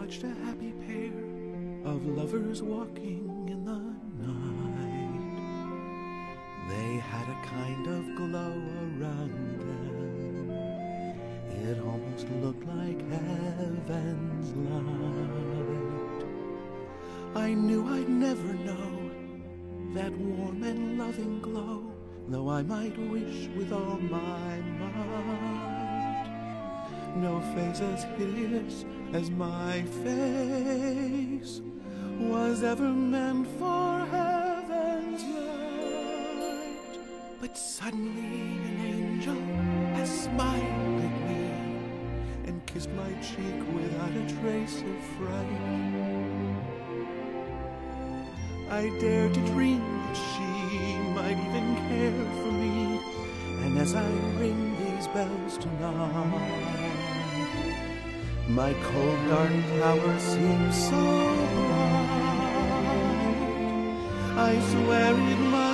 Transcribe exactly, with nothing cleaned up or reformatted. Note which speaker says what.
Speaker 1: watched a happy pair of lovers walking in the night. They had a kind of glow around them. It almost looked like heaven's light. I knew I'd never know that warm and loving glow, though I might wish with all my might. No face as hideous as my face was ever meant for heaven's light. But suddenly an angel has smiled at me and kissed my cheek without a trace of fright. I dared to dream that she might even care for me, and as I ring these bells tonight, my cold dark tower seems so bright. I swear it must